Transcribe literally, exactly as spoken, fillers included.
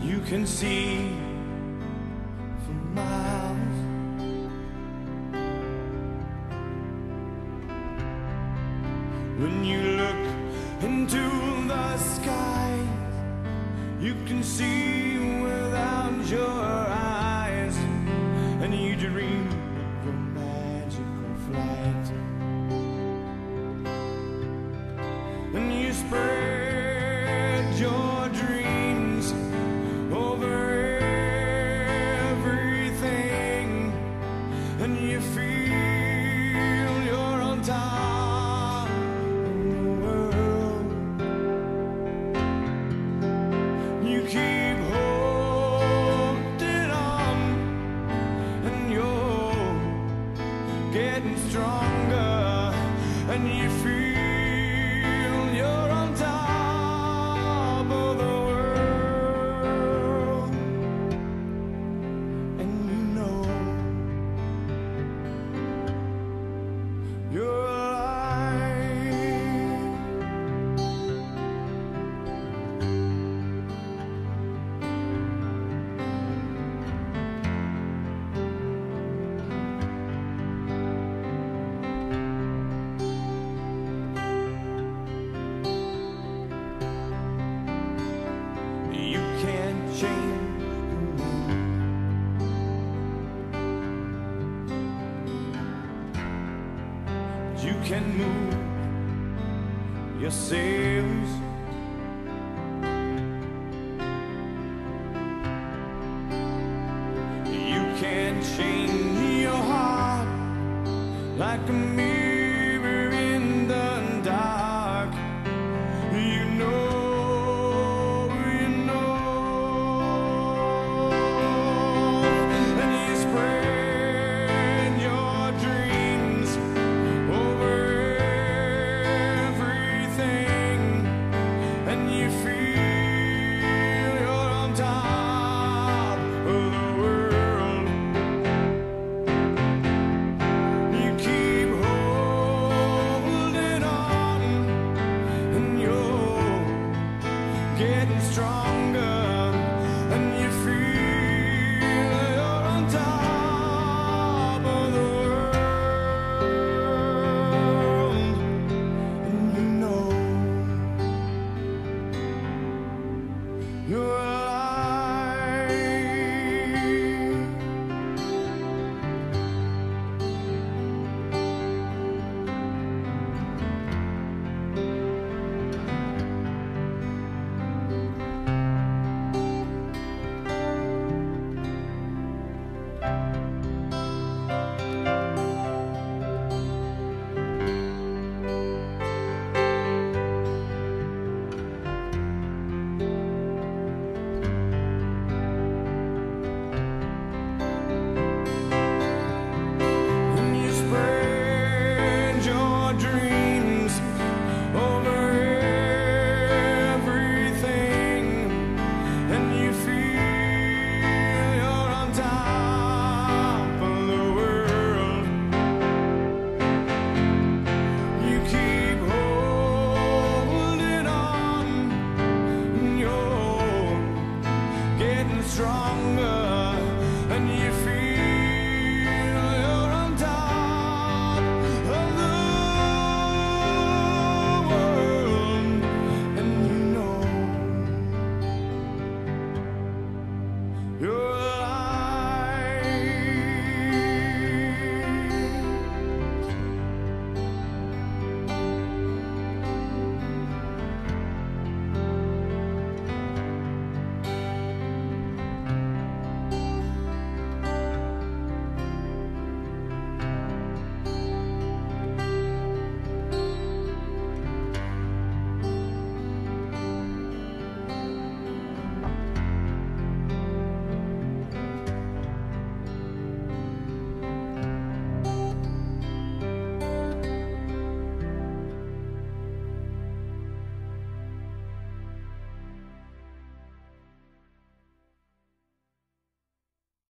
You can see for miles. When you look into the sky, you can see without your eyes, and you dream of a magical flight, and you spread your dreams over everything, and you feel you're on top of the world. You keep holding on, and you're getting stronger, and you feel you're on top of the world. And you know you're alive. You can't change the wind, but you can move your sails. You can't change your heart like a mirror in the dark. You know, you know, and you spread your dreams over everything, and you feel you're on top of the world. You keep holding on, and you're getting stronger, and you feel you're on top of the world. And you know you're